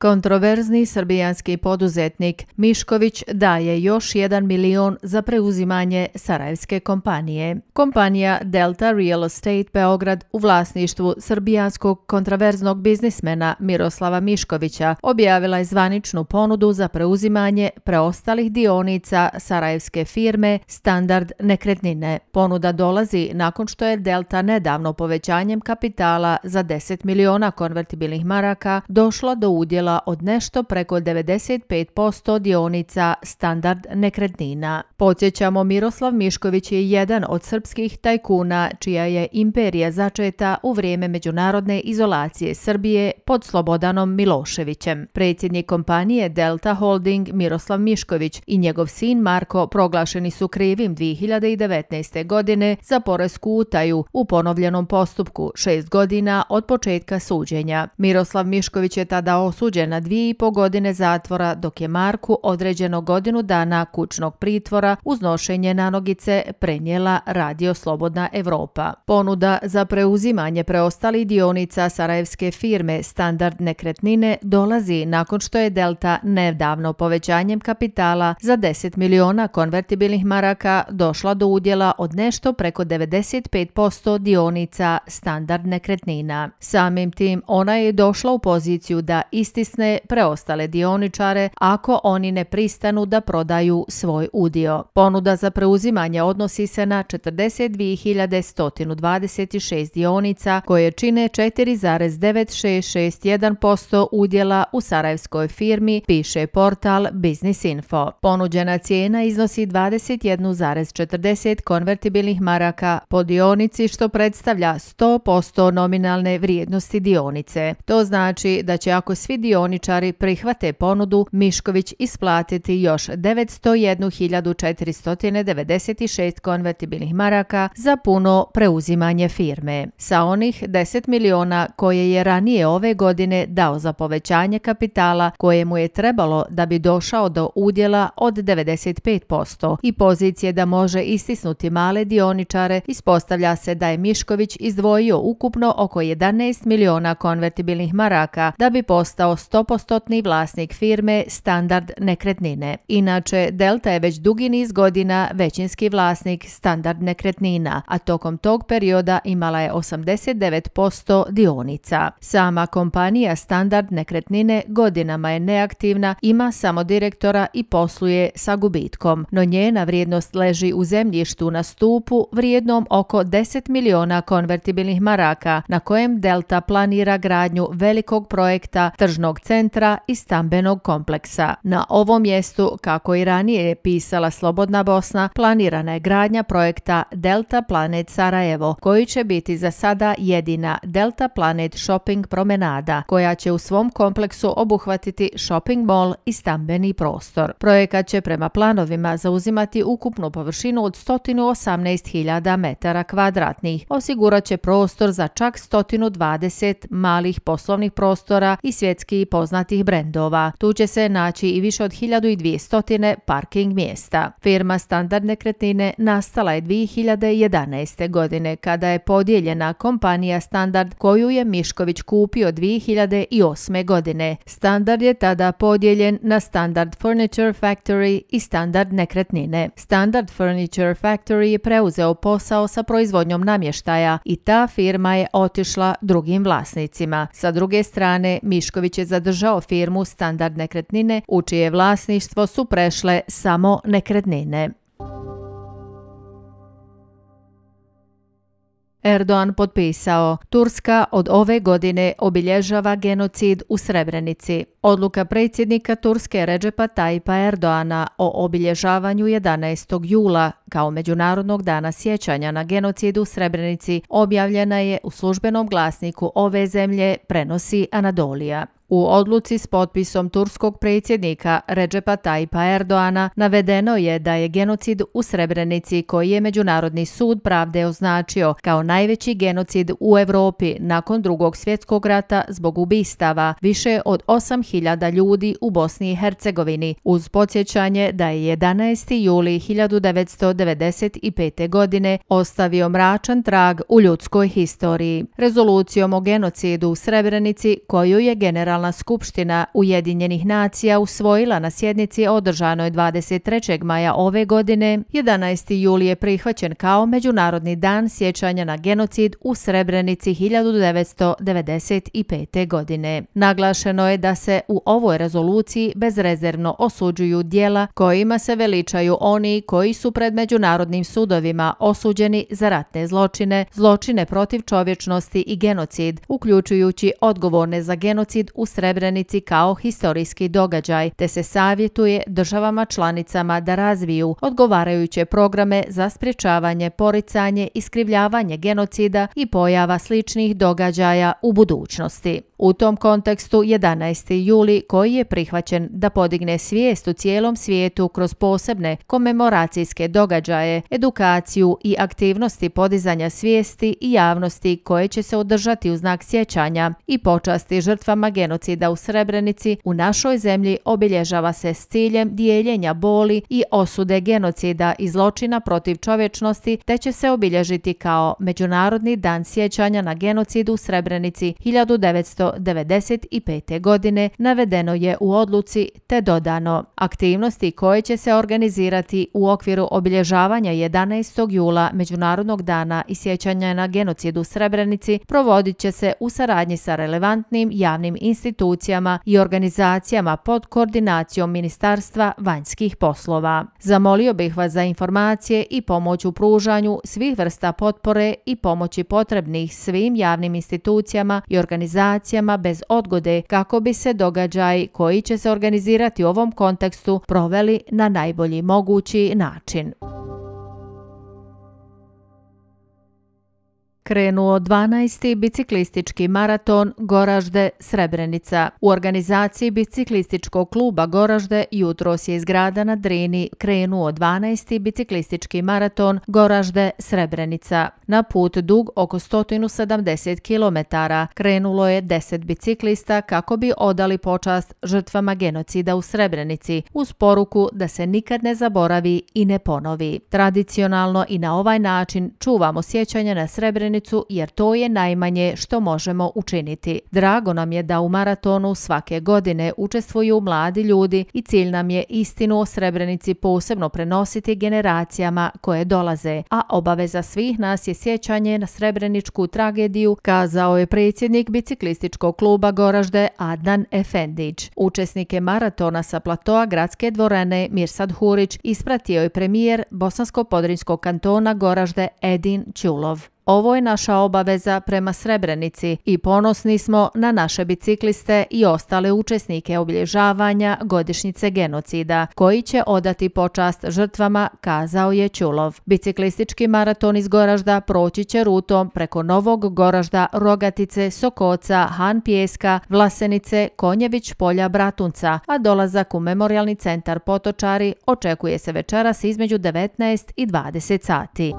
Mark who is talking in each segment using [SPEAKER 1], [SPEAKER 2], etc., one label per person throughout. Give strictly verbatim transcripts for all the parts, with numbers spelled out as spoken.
[SPEAKER 1] Kontroverzni srbijanski poduzetnik Mišković daje još jedan milion za preuzimanje sarajevske kompanije. Kompanija Delta Real Estate Beograd u vlasništvu srbijanskog kontroverznog biznismena Miroslava Miškovića objavila je zvaničnu ponudu za preuzimanje preostalih dionica sarajevske firme Standard nekretnine. Ponuda dolazi nakon što je Delta nedavno povećanjem kapitala za deset miliona konvertibilnih maraka došla do udjela od nešto preko devedeset pet posto dionica Standard nekretnina. Podsjećamo, Miroslav Mišković je jedan od srpskih tajkuna čija je imperija začeta u vrijeme međunarodne izolacije Srbije pod Slobodanom Miloševićem. Predsjednik kompanije Delta Holding Miroslav Mišković i njegov sin Marko proglašeni su krivim dvije hiljade devetnaeste. godine za poresku utaju u ponovljenom postupku šest godina od početka suđenja. Miroslav Mišković je tada osuđen na dvije i po godine zatvora, dok je Marku određeno godinu dana kućnog pritvora uz nošenje nanogice prenijela Radio Slobodna Evropa. Ponuda za preuzimanje preostalih dionica sarajevske firme Standard nekretnine dolazi nakon što je Delta nedavno povećanjem kapitala za deset miliona konvertibilnih maraka došla do udjela od nešto preko devedeset pet posto dionica Standard nekretnina. Samim tim ona je došla u poziciju da istisne preostale dioničare ako oni ne pristanu da prodaju svoj udio. Ponuda za preuzimanje odnosi se na četrdeset dvije hiljade sto dvadeset šest dionica koje čine četiri zarez devet šest šest jedan posto udjela u sarajevskoj firmi, piše portal Business Info. Ponuđena cijena iznosi dvadeset jedan zarez četrdeset konvertibilnih maraka po dionici, što predstavlja sto posto nominalne vrijednosti dionice. To znači da će, ako svi dioničari prihvate ponudu, Mišković isplatiti još devetsto jednu hiljadu četiristo devedeset šest konvertibilnih maraka za puno preuzimanje firme. Sa onih deset miliona koje je ranije ove godine dao za povećanje kapitala koje mu je trebalo da bi došao do udjela od devedeset pet posto i pozicije da može istisnuti male dioničare, ispostavlja se da je Mišković izdvojio ukupno oko jedanaest miliona konvertibilnih maraka da bi postao sto posto vlasnik firme Standard nekretnine. Inače, Delta je već dugi niz godina većinski vlasnik Standard nekretnina, a tokom tog perioda imala je osamdeset devet posto dionica. Sama kompanija Standard nekretnine godinama je neaktivna, ima samo direktora i posluje sa gubitkom, no njena vrijednost leži u zemljištu na Stupu vrijednom oko deset miliona konvertibilnih maraka, na kojem Delta planira gradnju velikog projekta tržnog centra i stambenog kompleksa. Na ovom mjestu, kako i ranije je pisala Slobodna Bosna, planirana je gradnja projekta Delta Planet Sarajevo, koji će biti za sada jedina Delta Planet shopping promenada, koja će u svom kompleksu obuhvatiti shopping mall i stambeni prostor. Projekat će prema planovima zauzimati ukupnu površinu od sto osamnaest hiljada metara kvadratnih. Osigurat će prostor za čak sto dvadeset malih poslovnih prostora i svjetski poznatih brendova. Tu će se naći i više od hiljadu dvjesto parking mjesta. Firma Standard nekretnine nastala je dvije hiljade jedanaeste. godine kada je podijeljena kompanija Standard, koju je Mišković kupio dvije hiljade osme. godine. Standard je tada podijeljen na Standard Furniture Factory i Standard nekretnine. Standard Furniture Factory je preuzeo posao sa proizvodnjom namještaja i ta firma je otišla drugim vlasnicima. Sa druge strane, Mišković je zadržao firmu Standard nekretnine, u čije vlasništvo su prešle samo nekretnine. Erdogan potpisao: Turska od ove godine obilježava genocid u Srebrenici. Odluka predsjednika Turske Redžepa Tajipa Erdogana o obilježavanju jedanaestog jula kao Međunarodnog dana sjećanja na genocid u Srebrenici objavljena je u službenom glasniku ove zemlje, prenosi Anadolija. U odluci s potpisom turskog predsjednika Redžepa Tajipa Erdogana navedeno je da je genocid u Srebrenici, koji je Međunarodni sud pravde označio kao najveći genocid u Europi nakon Drugog svjetskog rata zbog ubistava više od osam hiljada ljudi u Bosni i Hercegovini, uz podsjećanje da je jedanaesti juli hiljadu devetsto devedeset pete. godine ostavio mračan trag u ljudskoj historiji. Rezolucijom o genocidu u Srebrenici, koju je general Generalna skupština Ujedinjenih nacija usvojila na sjednici održanoj dvadeset trećeg maja ove godine, jedanaesti juli je prihvaćen kao Međunarodni dan sjećanja na genocid u Srebrenici hiljadu devetsto devedeset pete. godine. Naglašeno je da se u ovoj rezoluciji bezrezervno osuđuju djela kojima se veličaju oni koji su pred međunarodnim sudovima osuđeni za ratne zločine, zločine protiv čovječnosti i genocid, uključujući odgovorne za genocid u Srebrenici kao historijski događaj, te se savjetuje državama članicama da razviju odgovarajuće programe za sprječavanje, poricanje, iskrivljavanje genocida i pojava sličnih događaja u budućnosti. U tom kontekstu jedanaesti juli, koji je prihvaćen da podigne svijest u cijelom svijetu kroz posebne komemoracijske događaje, edukaciju i aktivnosti podizanja svijesti i javnosti koje će se održati u znak sjećanja i počasti žrtvama genocida u Srebrenici, u našoj zemlji obilježava se s ciljem dijeljenja boli i osude genocida i zločina protiv čovječnosti, te će se obilježiti kao Međunarodni dan sjećanja na genocid u Srebrenici hiljadu devetsto devedeset pete. godine, navedeno je u odluci, te dodano: aktivnosti koje će se organizirati u okviru obilježavanja jedanaestog jula Međunarodnog dana i sjećanja na genocid u Srebrenici provodit će se u saradnji sa relevantnim javnim institucijama i organizacijama pod koordinacijom Ministarstva vanjskih poslova. Zamolio bih vas za informacije i pomoć u pružanju svih vrsta potpore i pomoći potrebnih svim javnim institucijama i organizacijama bez odgode kako bi se događaji koji će se organizirati u ovom kontekstu proveli na najbolji mogući način. Krenuo dvanaesti biciklistički maraton Goražde Srebrenica. U organizaciji biciklističkog kluba Goražde jutros je iz grada na Drini krenuo dvanaesti biciklistički maraton Goražde Srebrenica. Na put dug oko sto sedamdeset kilometara krenulo je deset biciklista kako bi odali počast žrtvama genocida u Srebrenici uz poruku da se nikad ne zaboravi i ne ponovi. Tradicionalno i na ovaj način čuvamo sjećanje na Srebrenicu jer to je najmanje što možemo učiniti. Drago nam je da u maratonu svake godine učestvuju mladi ljudi i cilj nam je istinu o Srebrenici posebno prenositi generacijama koje dolaze, a obaveza svih nas je sjećanje na srebreničku tragediju, kazao je predsjednik biciklističkog kluba Goražde Adnan Efendić. Učesnike maratona sa platoa gradske dvorane Mirsad Hurić ispratio je premijer Bosansko-Podrinjskog kantona Goražde Edin Ćulov. Ovo je naša obaveza prema Srebrenici i ponosni smo na naše bicikliste i ostale učesnike obilježavanja godišnjice genocida, koji će odati počast žrtvama, kazao je Ćulov. Biciklistički maraton iz Goražda proći će rutom preko Novog Goražda, Rogatice, Sokoca, Han Pijeska, Vlasenice, Konjević polja, Bratunca, a dolazak u Memorijalni centar Potočari očekuje se večeras između devetnaest i dvadeset sati.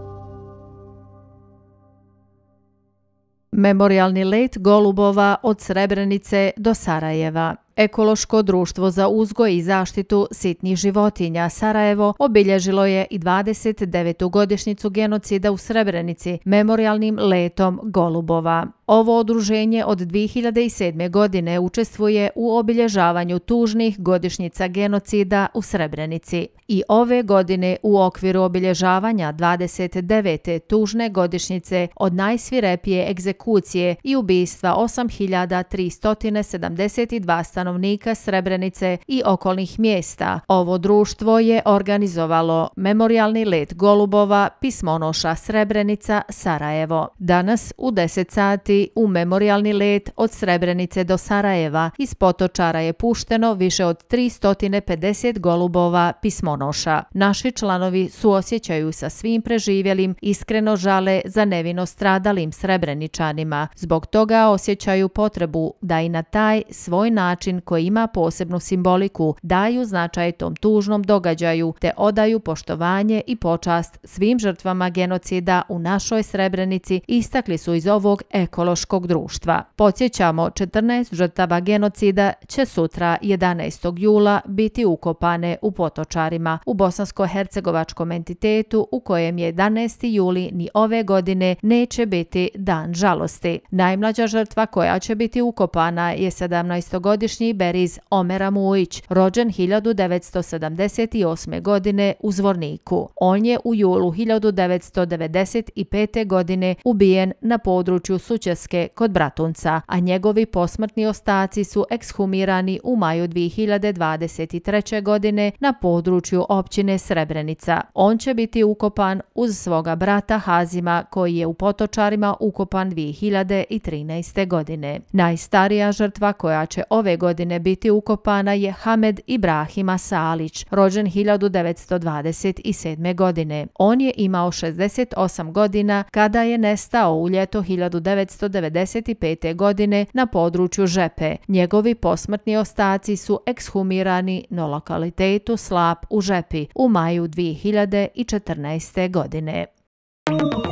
[SPEAKER 1] Memorijalni let golubova od Srebrenice do Sarajeva. Ekološko društvo za uzgoj i zaštitu sitnih životinja Sarajevo obilježilo je i dvadeset devetu godišnjicu genocida u Srebrenici memorijalnim letom golubova. Ovo udruženje od dvije hiljade sedme. godine učestvuje u obilježavanju tužnih godišnjica genocida u Srebrenici. I ove godine u okviru obilježavanja dvadeset devete tužne godišnjice od najsvirepije egzekucije i ubistva osam hiljada tristo sedamdeset dva stanovnika Srebrenice i okolnih mjesta, ovo društvo je organizovalo memorijalni let golubova pismonoša Srebrenica Sarajevo. Danas u deset sati u memorijalni let od Srebrenice do Sarajeva iz Potočara je pušteno više od tristo pedeset golubova pismonoša. Naši članovi suosjećaju sa svim preživjelim, iskreno žale za nevino stradalim Srebreničanima. Zbog toga osjećaju potrebu da i na taj svoj način koji ima posebnu simboliku daju značaj tom tužnom događaju te odaju poštovanje i počast svim žrtvama genocida u našoj Srebrenici, istakli su iz ovog ekološkog arheološkog društva. Podsjećamo, četrnaest žrtava genocida će sutra jedanaestog jula biti ukopane u Potočarima, u bosansko-hercegovačkom entitetu u kojem jedanaesti juli ni ove godine neće biti dan žalosti. Najmlađa žrtva koja će biti ukopana je sedamnaestogodišnji Beriz Omer Mujić, rođen hiljadu devetsto sedamdeset osme. godine u Zvorniku. On je u julu hiljadu devetsto devedeset pete. godine ubijen na području Sućeske kod Bratunca, a njegovi posmrtni ostaci su ekshumirani u maju dvije hiljade dvadeset treće. godine na području općine Srebrenica. On će biti ukopan uz svoga brata Hazima, koji je u Potočarima ukopan dvije hiljade trinaeste. godine. Najstarija žrtva koja će ove godine biti ukopana je Hamed Ibrahima Salić, rođen hiljadu devetsto dvadeset sedme. godine. On je imao šezdeset osam godina kada je nestao u ljeto hiljadu devetsto devedeset pete. godine na području Žepe. Njegovi posmrtni ostaci su ekshumirani na lokalitetu Slap u Žepi u maju dvije hiljade četrnaeste. godine.